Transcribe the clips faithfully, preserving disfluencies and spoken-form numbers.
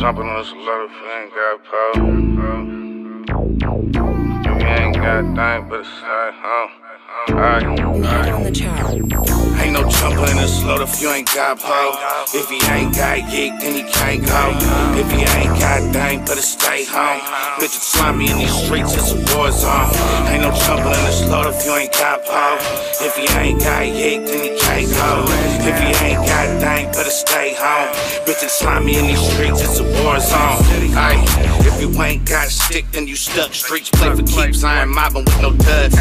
jumping on this lot if you ain't got power. If you ain't got thing but a side, huh? Alright, ain't no jumping in this load if you ain't got power. If he ain't got geek, then he can't go. If he ain't got thing but a stay home. Bitch, it's slimy in these streets, it's a war zone. Ain't no jumping in this load if you ain't got power. If he ain't got geek, then he can't go. If he ain't got thing but a stay home. Bitch, it's slimy in these streets, it's a war zone. Ay, if you ain't got stick, then you stuck. Streets play for keeps, I ain't mobbing with no thugs.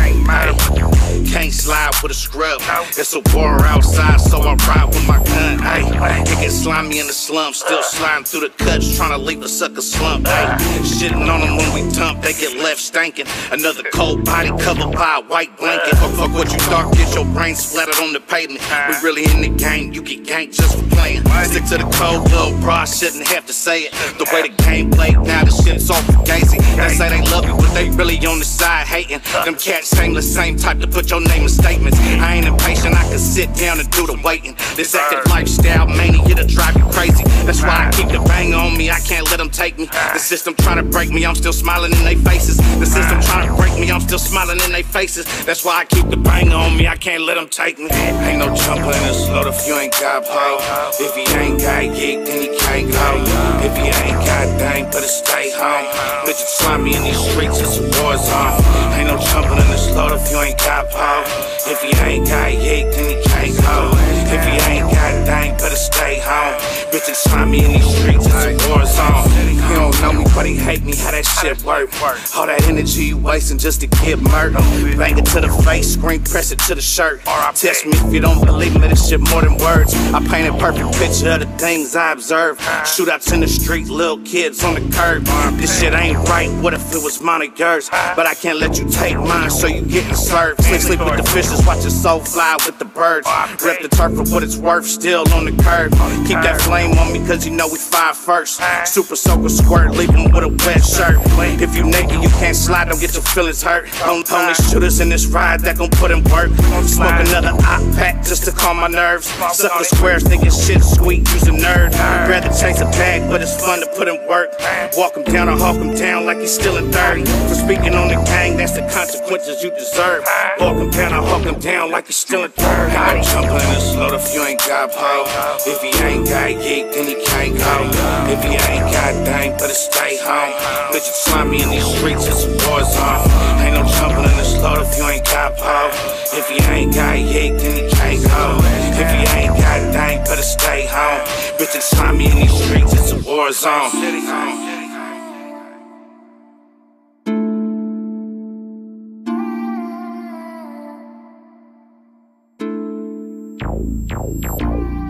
Can't slide with a scrub. It's a war outside, so I ride with my gun. Ay, it gets slimy in the slums, still sliding through the cuts, trying to leave a sucker slump. Ay, shitting on them when we dump, they get left stankin'. Another cold body covered by a white blanket. Fuck, fuck what you thought, get your brain splattered on the pavement. We really in the game, you get ganked just for playing. Stick to the code, little bro, I shouldn't have to say it. The way the game played, now the shit's all fugazi. They say they love you, but they really on the side hating. Them cats ain't the same type to put your name in statements. I ain't impatient, I can sit down and do the waiting. This active lifestyle mania, it'll drive you crazy. That's why I keep the bang on me, I can't let them take me. The system trying to break me, I'm still smiling in their faces. The system trying to break me, I'm still smiling in their faces. That's why I keep the bang on me, I can't let them take me. Ain't no jumping in this load if you ain't got pole. If he ain't got geek, then he can't go. If he ain't got thing, better stay home. Bitch, it's slimy in these streets, it's a war zone. Ain't no jumping in this load if you ain't got pole. If he ain't got geek, then he can't go. If he ain't got thing, better stay home. Bitch, it's slimy in these streets, it's a war zone. You don't know me, but he hate me, how that shit work. All that energy you wasting just to get murdered. Bang it to the face, screen press it to the shirt. Test me if you don't believe me, this shit more than words. I paint a perfect picture of the things I observe. Shootouts in the street, little kids on the curb. This shit ain't right, what if it was mine or yours? But I can't let you take mine, so you getting served. Sleep, sleep with the fishes, watch your soul fly with the birds. Rep the turf for what it's worth, still on the curve. Keep that flame on me, cause you know we fire first. Super soaker squirt, leave him with a wet shirt. If you naked, you can't slide, don't get your feelings hurt. Only shooters in this ride that gon' put in work. Smoke another op pack just to calm my nerves. Sucker squares thinking shit sweet, use a nerd. Rather chase a bag, but it's fun to put in work. Walk him down or hawk him down like he's still in thirty. For speaking on the gang, that's the consequences you deserve. Walk him down or hawk him down like he's still in thirty. Ain't no jumping in this load if you ain't got pole. If he ain't got geek, then he can't go. If he ain't got thing, better stay home. Bitch, it's slimy in these streets, it's a war zone. Ain't no jumping in this load if you ain't got pole. If he ain't got geek, then he can't go. If he ain't got thing, better stay home. Bitch, it's slimy in these streets, it's a war zone. Yo, yo, yo.